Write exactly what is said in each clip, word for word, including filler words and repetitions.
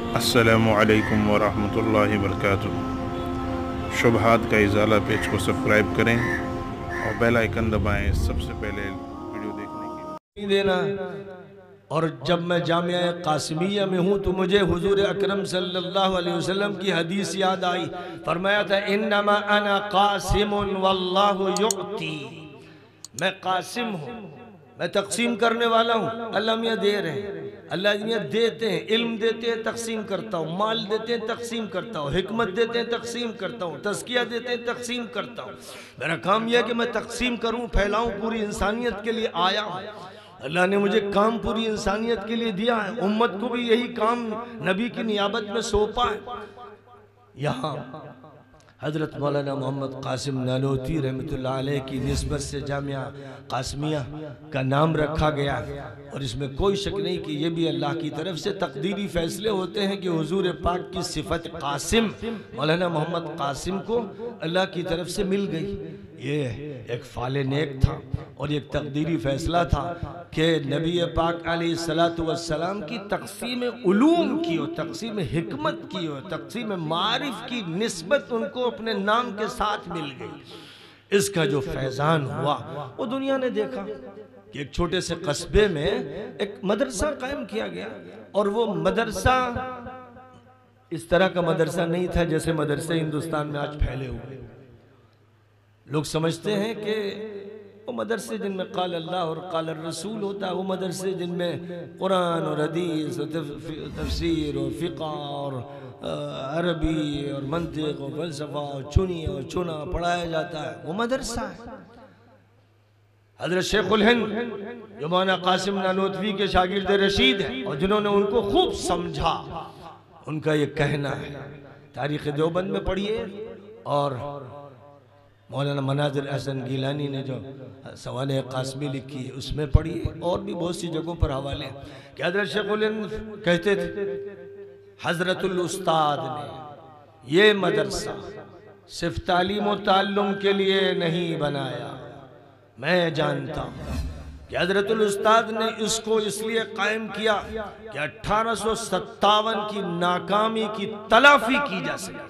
السلام علیکم ورحمۃ اللہ وبرکاتہ۔ شبہات کا ازالہ پیج کو سبسکرائب کریں اور بیل آئیکن دبائیں سب سے پہلے ویڈیو دیکھنے کے لیے۔ اور جب میں جامعہ قاسمیہ میں ہوں تو مجھے حضور اکرم صلی اللہ علیہ وسلم کی حدیث یاد آئی، فرمایا تھا انما انا قاسم واللہ یعطی، میں قاسم ہوں، میں تقسیم کرنے والا ہوں، اللہ میاں دے رہے ہیں، اللہ میاں دیتے ہیں، علم دیتے ہیں تقسیم کرتا ہوں، مال دیتے ہیں تقسیم کرتا ہوں، حکمت دیتے ہیں تقسیم کرتا ہوں، تزکیہ دیتے ہیں تقسیم کرتا ہوں۔ میرا کام یہ ہے کہ میں تقسیم کروں، پھیلاؤں، پوری انسانیت کے لیے آیا ہوں۔ اللہ نے مجھے کام پوری انسانیت کے لیے دیا ہے، امت کو بھی یہی کام نبی کی نیابت میں سونپا ہے۔ یہاں حضرت مولانا محمد قاسم نانوتوی رحمۃ اللہ علیہ کی نسبت سے جامعہ قاسمیہ کا نام رکھا گیا، اور اس میں کوئی شک نہیں کہ یہ بھی اللہ کی طرف سے تقدیری فیصلے ہوتے ہیں کہ حضور پاک کی صفت قاسم مولانا محمد قاسم کو اللہ کی طرف سے مل گئی۔ یہ ایک فعل نیک تھا اور ایک تقدیری فیصلہ تھا کہ نبی پاک علیہ السلام کی تقسیم علوم کی ہو، تقسیم حکمت کی ہو، تقسیم معارف کی نسبت ان کو اپنے نام کے ساتھ مل گئی۔ اس کا جو فیضان ہوا وہ دنیا نے دیکھا کہ ایک چھوٹے سے قصبے میں ایک مدرسہ قائم کیا گیا، اور وہ مدرسہ اس طرح کا مدرسہ نہیں تھا جیسے مدرسے ہندوستان میں آج پھیلے ہوئے۔ لوگ سمجھتے ہیں کہ وہ مدرسے جن میں قال اللہ اور قال الرسول ہوتا ہے، وہ مدرسے جن میں قرآن اور حدیث اور تفسیر اور فقہ اور عربی اور منطق اور فلسفہ اور چنی اور چنا پڑھایا جاتا ہے، وہ مدرسہ ہے۔ حضرت شیخ الہند جو مولانا قاسم نانوتوی کے شاگرد رشید ہیں اور جنہوں نے ان کو خوب سمجھا، ان کا یہ کہنا ہے، تاریخ دیوبند میں پڑھیے اور مولانا مناظر احسن گیلانی نے جو سوانح قاسمی لکھی ہے اس میں پڑھی، اور بھی بہت سی جگہوں پر حوالے ہیں کہ حضرت شیخ الہند کہتے تھے حضرت الاستاد نے یہ مدرسہ صرف تعلیم و تعلم کے لیے نہیں بنایا، میں جانتا ہوں کہ حضرت الاستاد نے اس کو اس لیے قائم کیا کہ اٹھارہ سو ستاون کی ناکامی کی تلافی کی جا سکے۔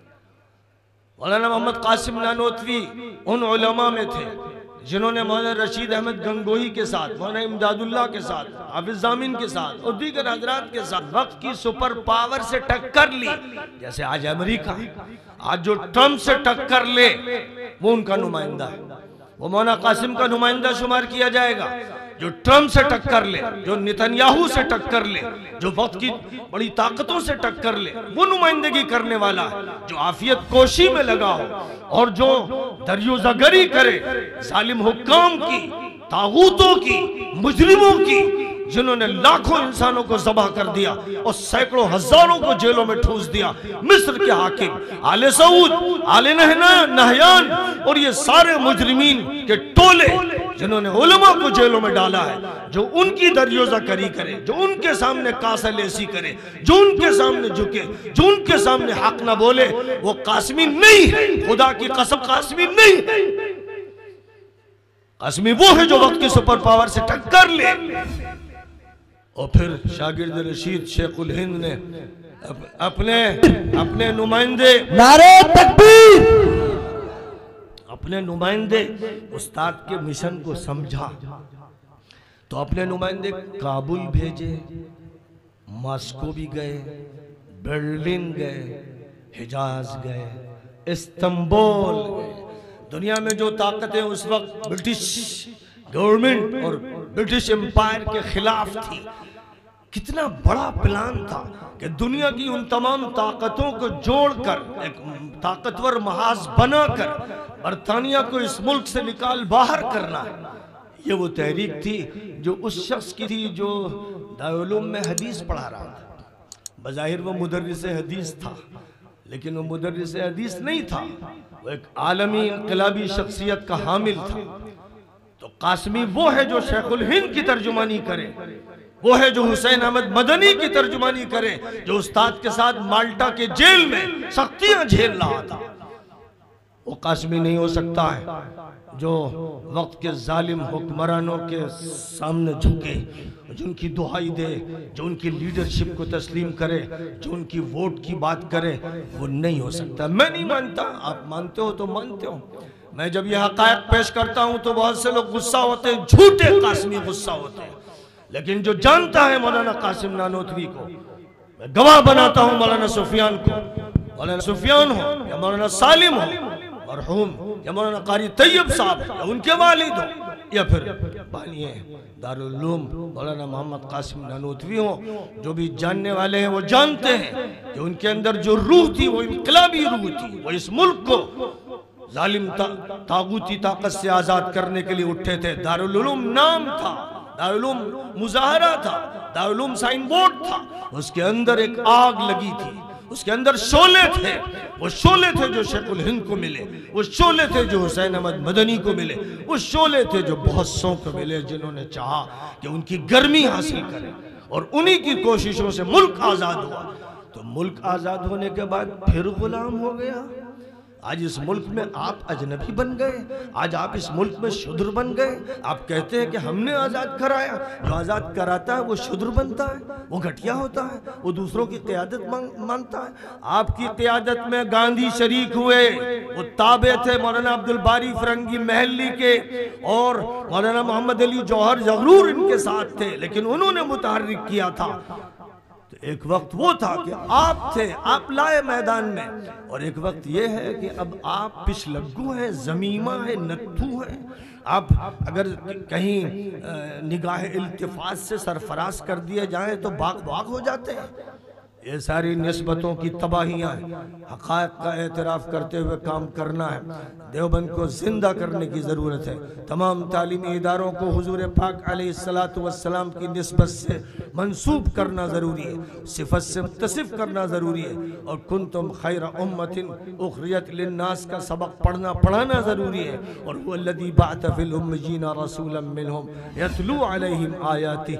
مولانا محمد قاسم نانوتوی ان علماء میں تھے جنہوں نے مولانا رشید احمد گنگوہی کے ساتھ، مولانا امداد اللہ کے ساتھ، حافظ ضامن کے ساتھ اور دیگر حضرات کے ساتھ وقت کی سپر پاور سے ٹکر لی۔ جیسے آج امریکہ، آج جو ٹرمپ سے ٹکر لے وہ ان کا نمائندہ ہے، وہ مولانا قاسم کا نمائندہ شمار کیا جائے گا۔ جو ٹرمپ سے ٹکر لے، جو نتنیاہو سے ٹکر لے، جو وقت کی بڑی طاقتوں سے ٹکر لے، وہ نمائندگی کرنے والا ہے۔ جو عافیت کوشی میں لگا ہو اور جو دریوزگری کرے ظالم حکام کی، طاغوتوں کی، مجرموں کی، جنہوں نے لاکھوں انسانوں کو ذبح کر دیا اور سینکڑوں ہزاروں کو جیلوں میں ٹھوس دیا، مصر کے حاکم، آل سعود، آل نہیان اور یہ سارے مجرمین کے ٹولے جنہوں نے علماء کو جیلوں میں ڈالا ہے، جو ان کی دریوزہ کری کرے، جو ان کے سامنے کاسہ لیسی کرے، جو ان کے سامنے جھکے، جو ان کے سامنے حق نہ بولے، وہ قاسمی نہیں ہے۔ خدا کی قسم قاسمی نہیں ہے۔ قاسمی وہ ہے جو وقت کی سپر پاور سے ٹکر لے۔ اور پھر شاگرد رشید شیخ الہند نے اپنے اپنے نمائندے نعرہ تکبیر، اپنے نمائندے استاد کے مشن کو سمجھا تو اپنے نمائندے کابل بھیجے، ماسکو بھی گئے، برلن گئے، حجاز گئے، استنبول گئے۔ دنیا میں جو طاقتیں اس وقت برٹش گورنمنٹ اور برٹش امپائر کے خلاف تھی، کتنا بڑا پلان تھا کہ دنیا کی ان تمام طاقتوں کو جوڑ کر ایک طاقتور محاذ بنا کر برطانیہ کو اس ملک سے نکال باہر کرنا ہے۔ یہ وہ تحریک تھی جو اس شخص کی تھی جو دارالعلوم میں حدیث پڑھا رہا تھا۔ بظاہر وہ مدرس حدیث تھا، لیکن وہ مدرس حدیث نہیں تھا، وہ ایک عالمی انقلابی شخصیت کا حامل تھا۔ تو قاسمی وہ ہے جو شیخ الہند کی ترجمانی کرے، وہ ہے جو حسین احمد مدنی کی ترجمانی کرے، جو استاد کے ساتھ مالٹا کے جیل میں سختیاں جھیل رہا تھا۔ وہ قاسمی نہیں ہو سکتا ہے جو وقت کے ظالم حکمرانوں کے سامنے جھکے، جو ان کی دعائی دے، جو ان کی لیڈرشپ کو تسلیم کرے، جو ان کی ووٹ کی بات کرے، وہ نہیں ہو سکتا۔ میں نہیں مانتا، آپ مانتے ہو تو مانتے ہو۔ میں جب یہ حقائق پیش کرتا ہوں تو بہت سے لوگ غصہ ہوتے ہیں، جھوٹے قاسمی غصہ ہوتے ہیں، لیکن جو جانتا ہے مولانا قاسم نانوتوی کو، میں گواہ بناتا ہوں مولانا سفیان کو، مولانا سفیان ہو یا مولانا سالم ہو مرحوم، یا مولانا قاری طیب صاحب یا ان کے والد ہو، یا پھر بانی دارالعلوم مولانا محمد قاسم نانوتوی ہو، جو بھی جاننے والے ہیں وہ جانتے ہیں کہ ان کے اندر جو روح تھی وہ انقلابی روح تھی، وہ اس ملک کو ظالم طاغوتی طاقت سے آزاد کرنے کے لیے اٹھے تھے۔ دارالعلوم نام تھا، دارالعلوم مظاہرہ تھا، دارالعلوم سائن بورڈ تھا، اس کے اندر ایک آگ لگی تھی، اس کے اندر شعلے تھے، وہ شعلے تھے جو شیخ الہند کو ملے، وہ شعلے تھے جو حسین احمد مدنی کو ملے، وہ شعلے تھے جو بہت سو کو ملے جنہوں نے چاہا کہ ان کی گرمی حاصل کریں، اور انہی کی کوششوں سے ملک آزاد ہوا۔ تو ملک آزاد ہونے کے بعد پھر غلام ہو گیا۔ آج اس ملک میں آپ اجنبی بن گئے، آج آپ اس ملک میں شدر بن گئے۔ آپ کہتے ہیں کہ ہم نے آزاد کرایا، جو آزاد کراتا ہے وہ شدر بنتا ہے، وہ گھٹیا ہوتا ہے، وہ دوسروں کی قیادت مانتا ہے۔ آپ کی قیادت میں گاندھی شریک ہوئے، وہ تابع تھے مولانا عبدالباری فرنگی محلی کے، اور مولانا محمد علی جوہر زغرور ان کے ساتھ تھے، لیکن انہوں نے متحرک کیا تھا۔ تو ایک وقت وہ تھا کہ آپ تھے، آپ لائے میدان میں، اور ایک وقت یہ ہے کہ اب آپ پش لگو ہیں، زمیمہ ہیں، نتھو ہیں۔ آپ اگر کہیں نگاہ التفات سے سرفراز کر دیے جائیں تو باغ باغ ہو جاتے ہیں۔ یہ ساری نسبتوں کی تباہیاں ہیں۔ حقائق کا اعتراف کرتے ہوئے کام کرنا ہے۔ دیوبند کو زندہ کرنے کی ضرورت ہے۔ تمام تعلیمی اداروں کو حضور پاک علیہ السلام کی نسبت سے منسوب کرنا ضروری ہے، صفت سے متصف کرنا ضروری ہے، اور کنتم خیر امت اخرجت للناس کا سبق پڑھنا پڑھانا ضروری ہے۔ اور هو الذی بعث فی الامیین رسولا منہم یتلو علیہم آیاتہ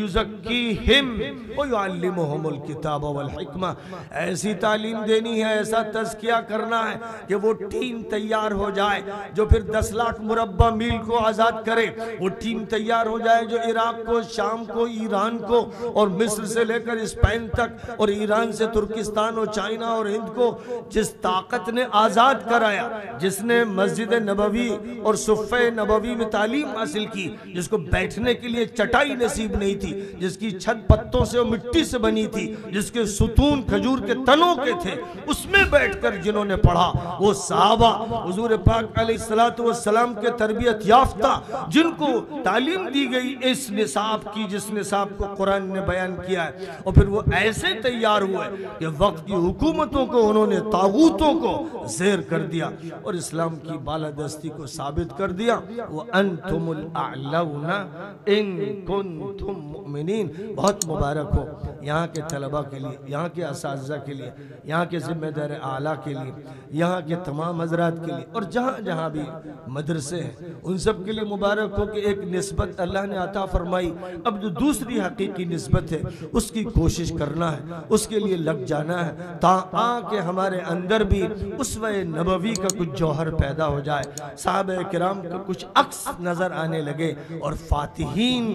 ویزکیہم ویعلمہم الکتاب والحکمہ۔ ایسی تعلیم دینی ہے، ایسا تزکیہ کرنا ہے کہ وہ ٹیم تیار ہو جائے جو پھر دس لاکھ مربع میل کو آزاد کرے، وہ ٹیم تیار ہو جائے جو عراق کو، شام کو، ایران کو، اور مصر سے لے کر اسپین تک، اور ایران سے ترکستان اور چائنا اور ہند کو جس طاقت نے آزاد کرایا، جس نے مسجد نبوی اور صفہ نبوی میں تعلیم حاصل کی، جس کو بیٹھنے کے لیے چٹائی نصیب نہیں تھی، جس کی چھت پتوں سے اور مٹی سے بنی تھی، جس کے ستون کھجور کے تنوں کے تھے، اس میں بیٹھ کر جنہوں نے پڑھا وہ صحابہ حضور پاک علیہ السلام کے تربیت یافتہ، جن کو تعلیم دی گئی اس نصاب کی جس نصاب کو قرآن نے بیان کیا ہے، اور پھر وہ ایسے تیار ہوئے کہ وقت کی حکومتوں کو انہوں نے طاغوتوں کو زیر کر دیا اور اسلام کی بالادستی کو ثابت کر دیا۔ وَأَنْتُمُ الْأَعْلَوْنَ إِن كُنْتُم مُؤْمِنِينَ۔ بہت مبارک ہو یہاں کے طلبہ کے لیے، یہاں کے اساتذہ کے لیے، یہاں کے ذمہ دار اعلیٰ کے لیے، یہاں کے تمام حضرات کے لیے، اور جہاں جہاں بھی مدرسے ہیں ان سب کے لیے مبارک ہو کہ ایک نسبت اللہ نے عطا فرمائی۔ اب جو دوسری حقیقی نسبت ہے اس کی کوشش کرنا ہے، اس کے لیے لگ جانا ہے، تاکہ کہ ہمارے اندر بھی اسوہ نبوی کا کچھ جوہر پیدا ہو جائے، صحابہ کرام کا کچھ عکس نظر آنے لگے، اور فاتحین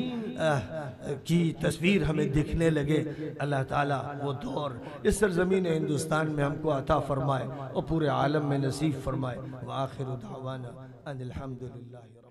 کی تصویر ہمیں دکھنے لگے۔ اللہ تعالیٰ وہ دور اس سرزمین ہندوستان میں ہم کو عطا فرمائے اور پورے عالم میں نصیب فرمائے۔ وآخر دعوانا ان الحمدللہ۔